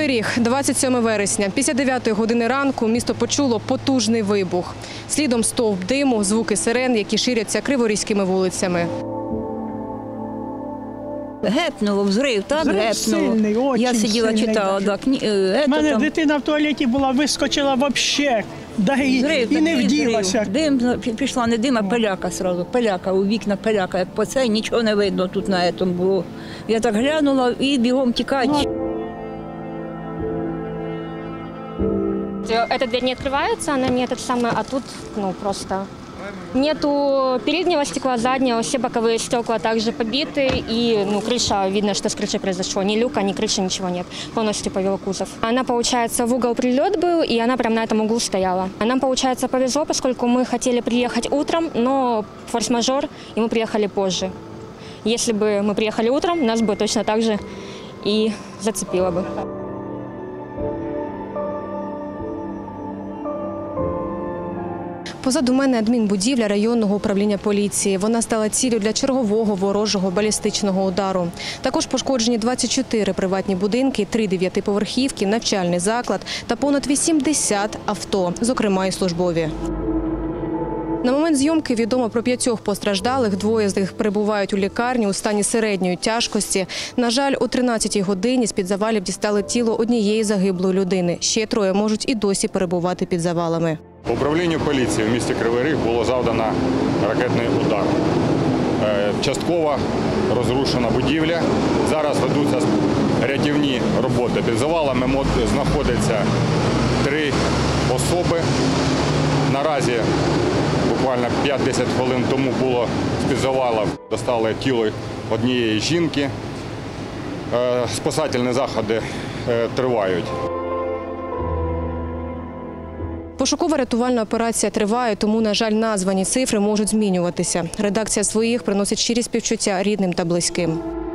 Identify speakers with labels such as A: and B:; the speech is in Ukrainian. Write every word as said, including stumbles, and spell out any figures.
A: Кривий Ріг, двадцять сьоме вересня. Після дев'ятої години ранку місто почуло потужний вибух. Слідом стовп диму, звуки сирен, які ширяться криворізькими вулицями.
B: Гепнуло, взрив, так
C: Взрив
B: гепнуло.
C: сильний, очень
B: Я сиділа,
C: сильний,
B: читала.
C: да.
B: Так, ні, е,
C: У мене
B: там,
C: дитина в туалеті була, вискочила взагалі, да і,
B: взрив,
C: і не
B: такий
C: вділася.
B: взрив. Дим, пішла не дим, а пиляка сразу. Пиляка, у вікна пиляка, як по цей, нічого не видно тут на цьому було. Я так глянула і бігом тікати.
D: Эта дверь не открывается, она не этот самый, а тут, ну, просто нету переднего стекла, заднего, все боковые стекла также побиты, и, ну, крыша, видно, что с крышей произошло, ни люка, ни крыши, ничего нет, полностью повело кузов. Она, получается, в угол прилет был, и она прямо на этом углу стояла. А нам, получается, повезло, поскольку мы хотели приехать утром, но форс-мажор, и мы приехали позже. Если бы мы приехали утром, нас бы точно так же и зацепило бы.
A: Позаду мене адмінбудівля районного управління поліції. Вона стала ціллю для чергового ворожого балістичного удару. Також пошкоджені двадцять чотири приватні будинки, три дев'ятиповерхівки, навчальний заклад та понад вісімдесят авто, зокрема і службові. На момент зйомки відомо про п'ятьох постраждалих, двоє з них перебувають у лікарні у стані середньої тяжкості. На жаль, о тринадцятій годині з-під завалів дістали тіло однієї загиблої людини. Ще троє можуть і досі перебувати під завалами.
E: Управлінню поліції в місті Кривий Ріг було завдано ракетний удар. Частково розрушена будівля. Зараз ведуться рятівні роботи. Під завалами знаходяться три особи. Наразі буквально п'ять-десять хвилин тому було з-під завалів достали тіло однієї жінки. Спасательні заходи тривають.
A: Пошукова рятувальна операція триває, тому, на жаль, названі цифри можуть змінюватися. Редакція «Своїх» приносить щирі співчуття рідним та близьким.